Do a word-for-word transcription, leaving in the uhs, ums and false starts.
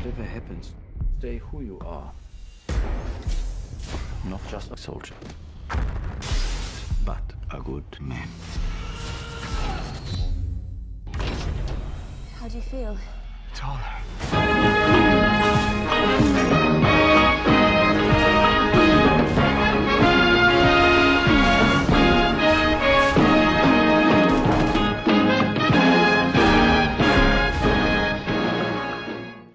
Whatever happens, stay who you are. Not just a soldier, but a good man. How do you feel? Taller.